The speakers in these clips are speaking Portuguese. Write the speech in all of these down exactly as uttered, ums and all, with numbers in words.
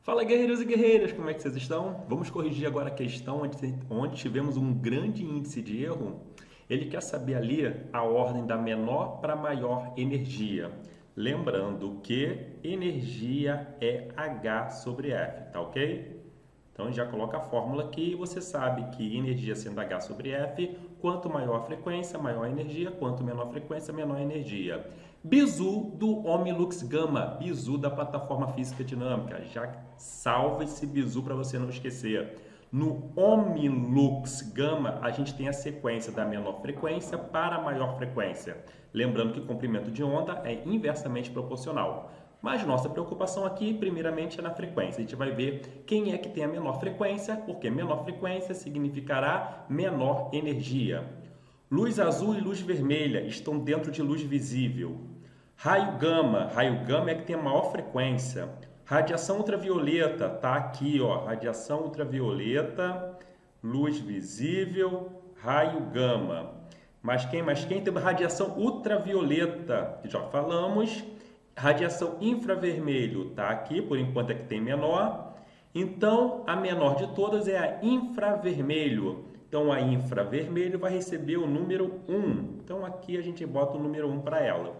Fala, guerreiros e guerreiras, como é que vocês estão? Vamos corrigir agora a questão onde, onde tivemos um grande índice de erro. Ele quer saber ali a ordem da menor para maior energia. Lembrando que energia é H sobre F, tá ok? Então já coloca a fórmula aqui e você sabe que energia sendo H sobre F, quanto maior a frequência, maior a energia, quanto menor a frequência, menor a energia. Bizu do Omnilux Gama, bizu da plataforma física dinâmica. Já salva esse bizu para você não esquecer. No Omnilux Gama, a gente tem a sequência da menor frequência para a maior frequência. Lembrando que o comprimento de onda é inversamente proporcional. Mas nossa preocupação aqui, primeiramente, é na frequência. A gente vai ver quem é que tem a menor frequência, porque menor frequência significará menor energia. Luz azul e luz vermelha estão dentro de luz visível. Raio gama, raio gama é que tem a maior frequência. Radiação ultravioleta, tá aqui, ó, radiação ultravioleta, luz visível, raio gama. Mas quem, mas quem tem radiação ultravioleta, que já falamos. Radiação infravermelho está aqui, por enquanto é que tem menor. Então, a menor de todas é a infravermelho. Então, a infravermelho vai receber o número um. Então, aqui a gente bota o número um para ela.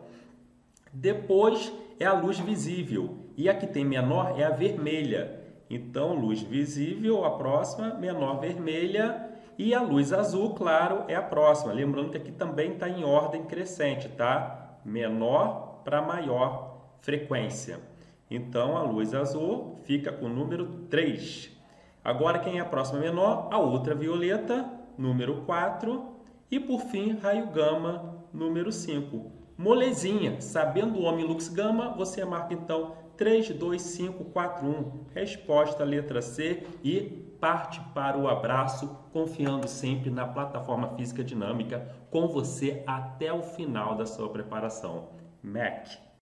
Depois é a luz visível. E a que tem menor é a vermelha. Então, luz visível, a próxima, menor vermelha. E a luz azul, claro, é a próxima. Lembrando que aqui também está em ordem crescente, tá? Menor para maior frequência. Então, a luz azul fica com o número três. Agora, quem é a próxima menor? A ultravioleta, número quatro. E, por fim, raio gama, número cinco. Molezinha, sabendo o Omnilux Gama, você marca, então, três, dois, cinco, quatro, um. Resposta, letra C. E parte para o abraço, confiando sempre na plataforma física dinâmica, com você até o final da sua preparação. Mac.